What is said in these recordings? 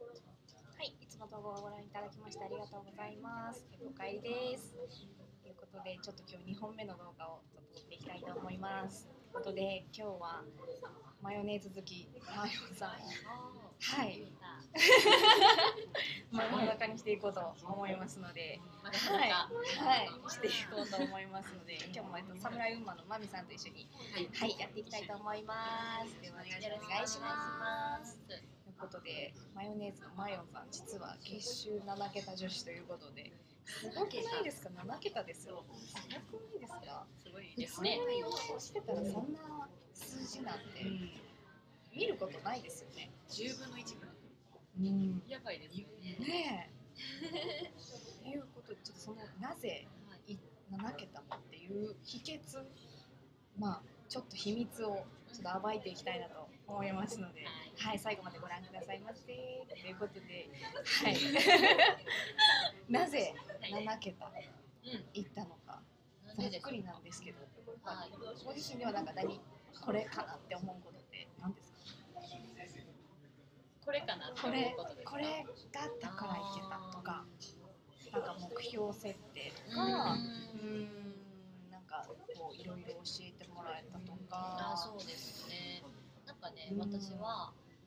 はい、いつも動画をご覧いただきましてありがとうございます。おかえりです。ということで、ちょっと今日2本目の動画をちょっと撮っていきたいと思います。ということで、今日はマヨネーズ好き、マヨさんを、はい、裸にしていこうと思いますので、はい、していこうと思いますので、今日もサムライウーマンのマミさんと一緒に、はい、やっていきたいと思います。では、よろしくお願いします。ということで、マヨネーズのマヨンさん、実は月収7桁女子ということで、すごくないですか？7桁ですよ。すごくないですか？ すごいですね。 予想してたらそんな数字なんて見ることないですよね。 10分の1ぐらい。やばいですよね。 ねえ。ということで、ちょっとそのなぜ7桁っていう秘訣、まあちょっと秘密をちょっと暴いていきたいなと思いますので、はい、最後までご覧くださいませ。ということで、はい、なぜ7桁いったのか、ざっくりなんですけど、ご自身ではなんかこれかなって思うことって何ですか？ これかなってこ思うことですか？ れがあったからいけたとか、なんか目標設定とか、なんかこういろいろ教えてもらえたとか。 そうですね。なんかね、私は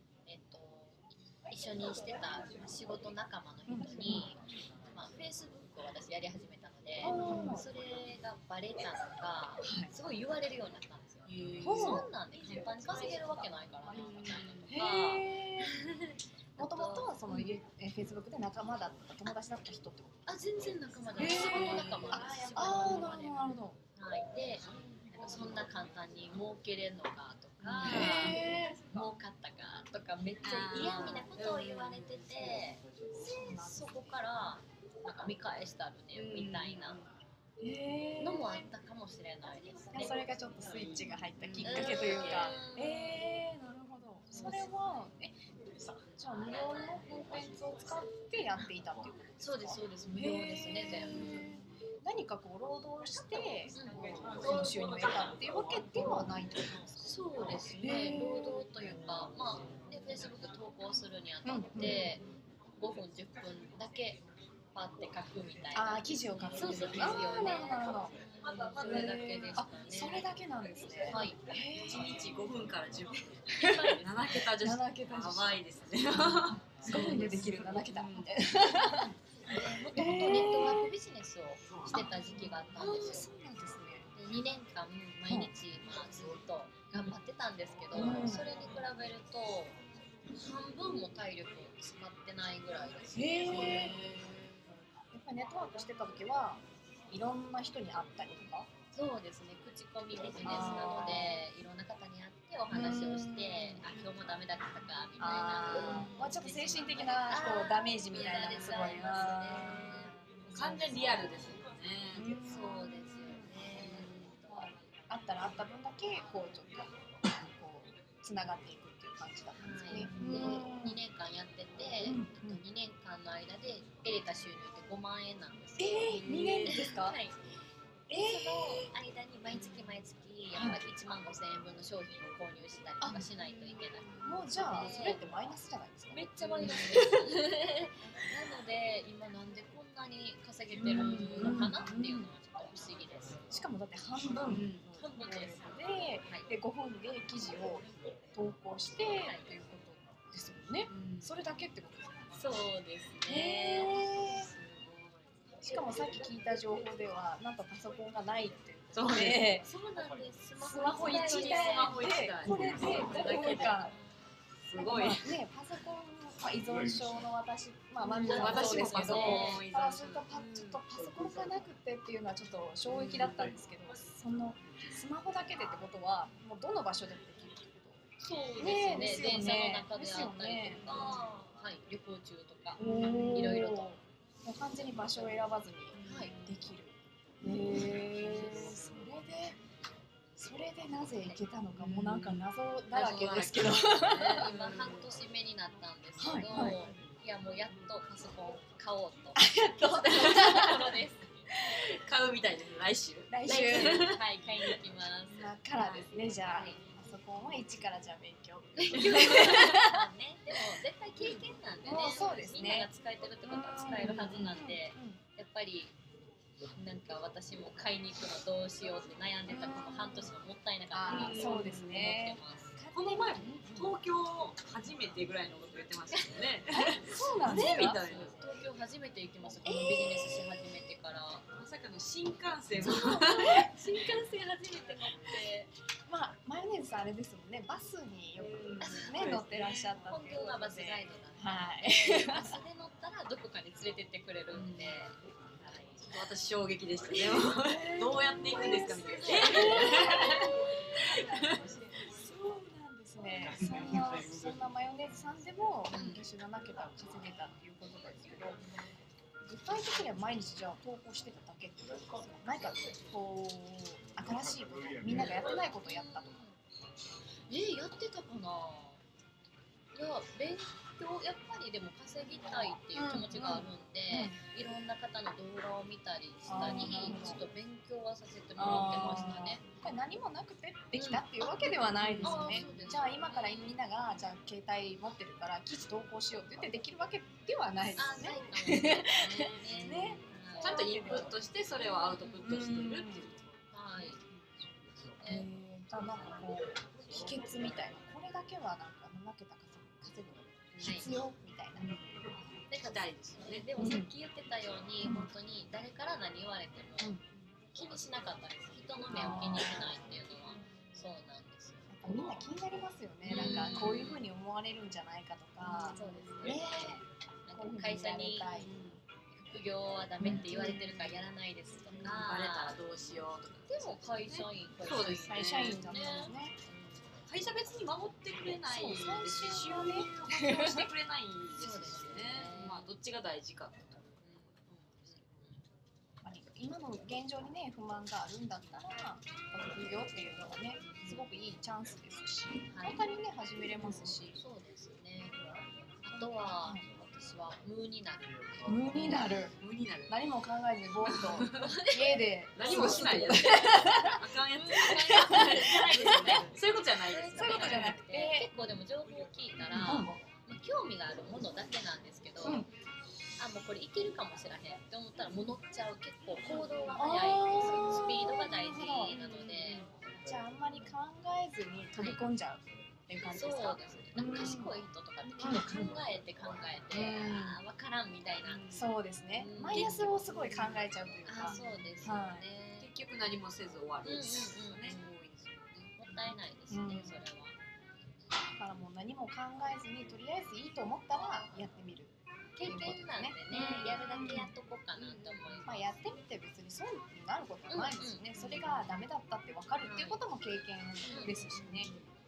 一緒にしてた仕事仲間の人に、Facebook を私やり始めたので、それがバレたのがすごい言われるようになったんですよ。そんなんで簡単に稼げるわけないからなみたいなとか。 もともとはそのFacebook で仲間だった友達だった人ってこと？ 全然仲間じゃない。仕事仲間です。 なるほど。 はい。で、なんかそんな簡単に儲けれんのかとか、儲かったかとかめっちゃ嫌味なことを言われてて、そこからなんか見返したるねみたいなのもあったかもしれないですね。 それがちょっとスイッチが入ったきっかけというか。なるほど。それはじゃあ無料のコンテンツを使ってやっていたっていうことですか？ そうですそうです。無料ですね全部。 何かこう労働してその収入を得たっていうわけではないと思いますか？ そうですね。労働というか、Facebook 投稿するにあたって5分10分だけパって書くみたいな。 記事を書く。 そうそう、記事をね。 それだけでしたね。それだけなんですね。 はい。 1日5分から10分。7桁女子。やばいですね。 5分でできる7桁。 もともとネットワークビジネスをしてた時期があったんですよ。 そうなんですね。 2年間毎日ずっと頑張ってたんですけど、それに比べると半分も体力を使ってないぐらいです。 やっぱりネットワークしてた時はいろんな人に会ったりとか。 そうですね。口コミビジネスなのでいろんな方に会ってお話をして、今日もダメだったかみたいな。 ちょっと精神的なダメージみたいなのすごい完全リアルですよね。 そうですよね。 あったらあった分だけこうちょっとこうつながっていくっていう感じだったんですね。 で2年間やってて、2年間の間で得れた収入って5万円なんですよ。 2年ですか？ はい。その間に毎月やっぱり1万5千円分の商品を購入したりとかしないといけない。 もうじゃあそれってマイナスじゃないですか？ めっちゃマイナスです。なので今なんでこんなに稼げてるのかなっていうのはちょっと不思議です。 しかもだって半分ですで5分で記事を投稿してということですもんね。それだけってことですか？ そうですね。 しかもさっき聞いた情報ではなんとパソコンがないっていうことで、 そうなんです。 スマホ1台でこれで5分間すごいね、パソコン依存症の私もそうですけど、そういったちょっとパソコンがなくてっていうのはちょっと衝撃だったんですけど、そのスマホだけでってことはもうどの場所でもできるってこと？ そうですね。電車の中であったりとか、旅行中とかいろいろと。 もう完全に場所を選ばずにできる。それでなぜ行けたのかもなんか謎だらけですけど。 今半年目になったんですけど、いやもうやっとパソコン買おうと。 やっとところです。 買うみたいです。来週はい、買いに行きます。 今からですね。じゃあパソ本は一からじゃあ勉強。 ね、でも絶対経験なんでね。 そうですね。 みんなが使えてるってことは使えるはずなんで、やっぱりなんか私も買いに行くのどうしようって悩んでたこの半年がもったいなかったなと思ってます。 この前東京初めてぐらいのこと言ってましたよね。 そうなんですか。 みたいな。 東京初めて行きました。このビジネスし始めてから。 まさかの新幹線を新幹線初めて乗って。 まあマヨネーズさんあれですもんね。バスによくね乗ってらっしゃったっていう。 本当はバスガイドなんはい。 バスで乗ったらどこかに連れてってくれるんで。 私衝撃でしたね。どうやって行くんですかみたいな。 そうなんですね。そんなマヨネーズさんでも月収7桁を稼げたっていうことですけど、具体的には毎日じゃあ投稿してただけってことですか？何かこう新しいこと、みんながやってないことをやったとか。 やってたかな。いや勉強やっぱりでも稼ぎたいっていう気持ちがあるんで、いろんな方の動画を見たりしたり、ちょっと勉強はさせてもらってましたね。 何もなくてできたっていうわけではないですよね。じゃあ今からみんながじゃあ携帯持ってるから記事投稿しようって言ってできるわけではないですね。ね。 ちゃんとインプットしてそれをアウトプットしてるっていう。 はい。 じゃあなんかこう秘訣みたいな、これだけはなんか7桁稼ぐ必要みたいな。 大事ですよね。 でもさっき言ってたように、本当に誰から何言われても気にしなかったです。人の目を気にしないっていうのはそうなんですよ。 やっぱみんな気になりますよね。なんかこういう風に思われるんじゃないかとか。 そうですね。なんか会社に副業はダメって言われてるからやらないですとか。 バレたらどうしようとか。 でも会社員そうです。会社員だもんね。 会社別に守ってくれないですし、収入を保証してくれないですしね。まあどっちが大事か。 今の現状にね不満があるんだったら副業っていうのはねすごくいいチャンスですし、簡単にね始めれますし。 そうですね。あとは私は無になる。 無になる。何も考えずにぼーっと家で何もしないやつ。あかんやつ。そういうことじゃないです。 そういうことじゃなくて、 結構でも情報を聞いたら、興味があるものだけなんですけど、もうこれいけるかもしれへんって思ったらもう乗っちゃう。結構行動が早いんですよ。スピードが大事なので。 じゃああんまり考えずに飛び込んじゃうっていう感じですか？ そうですね。なんか賢い人とかって結構考えて分からんみたいな。 そうですね。マイナスをすごい考えちゃうというか。 そうですよね。 結局何もせず終わるですよね。 多いですよね。もったいないですね、それは。 だからもう何も考えずにとりあえずいいと思ったらやってみる。 経験なんでね、やるだけやっとこうかなって思います。 やってみて別に損になることはないですね。それがダメだったって分かるっていうことも経験ですしね。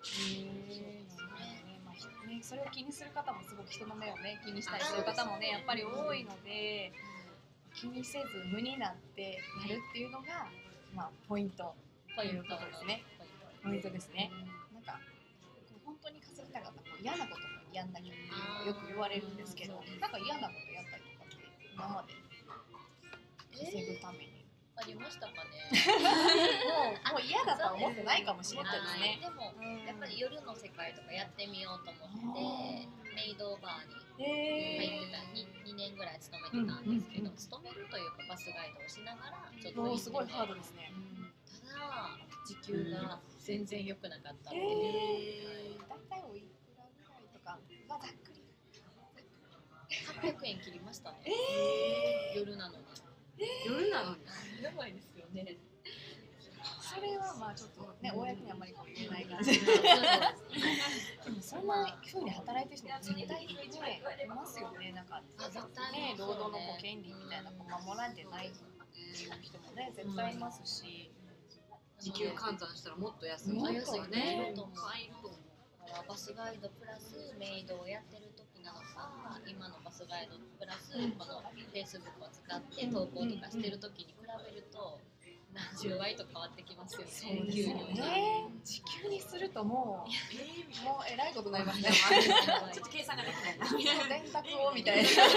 それを気にする方もすごく人の目をね気にしたりする方もねやっぱり多いので、気にせず無になってやるっていうのがポイントということですね。ポイントですね。なんか本当に稼ぎたかったら嫌なこともやんなきゃっていうのよく言われるんですけど、なんか嫌なことやったりとかって今まで稼ぐためにありましたかね。 もう嫌だとは思ってないかもしれないですね。 でもやっぱり夜の世界とかやってみようと思ってメイドバーに入ってた2年ぐらい勤めてたんですけど、勤めるというかバスガイドをしながらちょっとすごいハードですね。 ただ時給が全然良くなかったので、 大体おいくらぐらいとかざっくり 800円切りましたね。夜なのに。 夜なのにやばいですよね。 それはちょっとね公にあんまり言えない感じ。でもそんな風に働いてる人も絶対ねいますよね。なんかね労働の権利みたいな守られてない人もね絶対いますし、 時給換算したらもっと安いですよね。 バスガイドプラスメイドをやってる時なのか、今のバスガイドプラスこの Facebook を使って投稿とかしてる時に比べると10倍と変わってきますよね。 そうですよね。時給にするともうえらいことになりますね。 ちょっと計算ができないな。 電卓をみたいな。すごい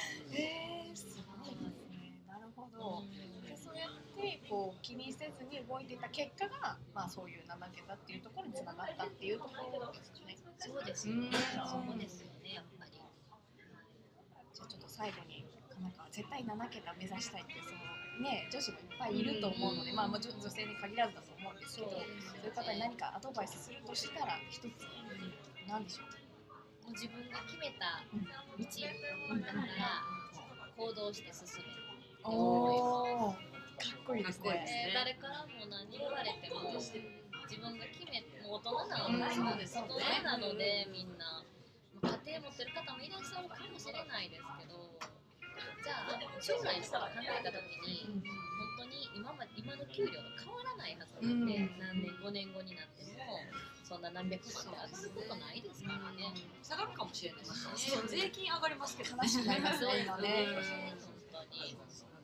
ですね。なるほど。でそうやって気にせずに動いていた結果が、まあ、そういう7桁っていうところにつながったっていうところですよね。 そうですよね。そうですよね、やっぱり。 じゃあちょっと最後になんか絶対7桁目指したいってそのね女子もいっぱいいると思うので、まあもちろん女性に限らずだと思うんですけど、そういう方に何かアドバイスするとしたら一つ何でしょう。 もう自分が決めた道だから行動して進めって思います。 かっこいいですね。 誰からも何言われても自分が決めもう大人なので、大人なのでみんな家庭持ってる方もいらっしゃるかもしれないですけど、じゃあ将来のことを考えた時に本当に今の給料と変わらないはずなんで、何年5年後になってもそんな何百万って上がることないですからね。 下がるかもしれないしね。税金上がりますけど悲しくなりますね今ね。 本当に。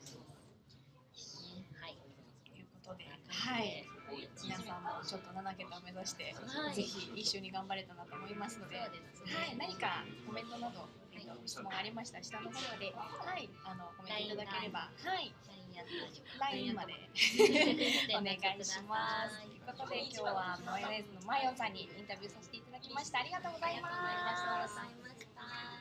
はい。 ということで、はい。皆さんもちょっと7桁を目指して、ぜひ一緒に頑張れたなと思いますので、はい、何かコメントなど、質問がありましたら下の方で、はい、コメントいただければ、はい、LINE までお願いします。ということで今日はマヨネーズのマヨンさんにインタビューさせていただきました。ありがとうございます。 ありがとうございました。